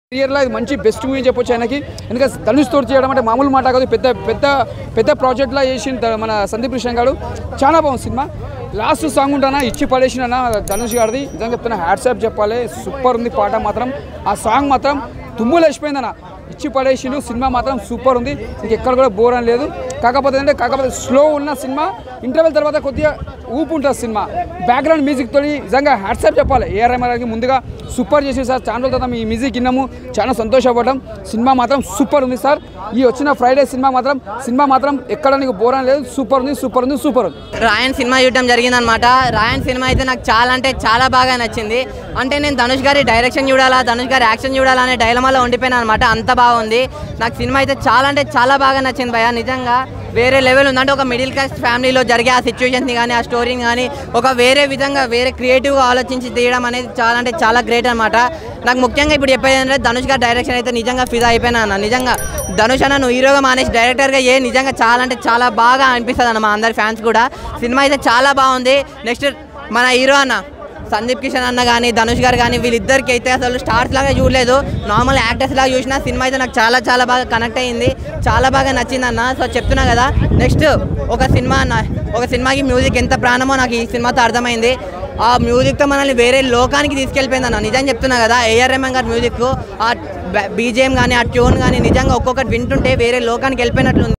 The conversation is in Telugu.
కెరియర్లో ఇది మంచి బెస్ట్ మూవీ చెప్పొచ్చు ఆయనకి. ఎందుకంటే ధనుష్ తోటి చేయడం అంటే మామూలు మాట కాదు. పెద్ద పెద్ద పెద్ద ప్రాజెక్ట్లా చేసిన మన సందీప్ కృష్ణ గారు చాలా బాగుంది సినిమా. లాస్ట్ సాంగ్ ఉంటానా ఇచ్చి పడేసిన ధనుష్ గారిది నిజంగా చెప్తున్నా హ్యాట్సాప్ చెప్పాలి. సూపర్ ఉంది పాట మాత్రం. ఆ సాంగ్ మాత్రం తుమ్ములు వేసిపోయిందన్న. ఇచ్చి పడేసిండు. సినిమా మాత్రం సూపర్ ఉంది. నీకు ఎక్కడ కూడా బోర్ అని లేదు. కాకపోతే స్లో ఉన్న సినిమా. ఇంటర్వెల్ తర్వాత కొద్దిగా ఊపు ఉంటుంది సినిమా. బ్యాక్గ్రౌండ్ మ్యూజిక్ తోటి నిజంగా హ్యాట్సాప్ చెప్పాలి. ఏఆర్ రెహమాన్కి ముందుగా సూపర్ చేసి సార్. ఛానల్ తర్వాత మీ మ్యూజిక్ విన్నాము, చాలా సంతోషపడ్డాం. సినిమా మాత్రం సూపర్ ఉంది సార్. ఈ వచ్చిన ఫ్రైడే సినిమా మాత్రం ఎక్కడ నీకు బోర్ అని లేదు. సూపర్ ఉంది. రాయన్ సినిమా చూడడం జరిగిందనమాట. రాయన్ సినిమా అయితే నాకు చాలా అంటే చాలా బాగా నచ్చింది. అంటే నేను ధనుష్ గారి డైరెక్షన్ చూడాలా, ధనుష్ గారి యాక్షన్ చూడాలా అనే డైలమాలో ఉండిపోయినా అనమాట. అంత బాగుంది. నాకు సినిమా అయితే చాలా అంటే చాలా బాగా నచ్చింది భయ్యా. నిజంగా వేరే లెవెల్ ఉంది. అంటే ఒక మిడిల్ క్లాస్ ఫ్యామిలీలో జరిగే ఆ సిచ్యువేషన్ని కానీ ఆ స్టోరీని కానీ ఒక వేరే విధంగా వేరే క్రియేటివ్గా ఆలోచించి తీయడం అనేది చాలా అంటే చాలా గ్రేట్ అనమాట. నాకు ముఖ్యంగా ఇప్పుడు చెప్పేది అంటే ధనుష్ గారి డైరెక్షన్ అయితే నిజంగా ఫిదా అయిపోయినా అన్న. నిజంగా ధనుష్ అన్న నువ్వు హీరోగా మానేసి డైరెక్టర్గా నిజంగా చాలా అంటే చాలా బాగా అనిపిస్తుంది అన్న మా అందరి ఫ్యాన్స్ కూడా. సినిమా అయితే చాలా బాగుంది. నెక్స్ట్ మన హీరో అన్న సందీప్ కిషన్ అన్న కానీ ధనుష్ గారు కానీ వీళ్ళిద్దరికి అయితే అసలు స్టార్స్ లాగా చూడలేదు, నార్మల్ యాక్టర్స్ లాగా చూసిన. సినిమా అయితే నాకు చాలా చాలా బాగా కనెక్ట్ అయ్యింది, చాలా బాగా నచ్చింది అన్న. సో చెప్తున్నా కదా, నెక్స్ట్ ఒక సినిమాకి మ్యూజిక్ ఎంత ప్రాణమో నాకు ఈ సినిమాతో అర్థమైంది. ఆ మ్యూజిక్తో మనల్ని వేరే లోకానికి తీసుకెళ్ళిపోయింది అన్న. నిజం చెప్తున్నా కదా, ఏఆర్ రెహమాన్ గారి మ్యూజిక్, ఆ బీజిఎం కానీ ఆ ట్యూన్ కానీ నిజంగా ఒక్కొక్కటి వింటుంటే వేరే లోకానికి వెళ్ళిపోయినట్లు.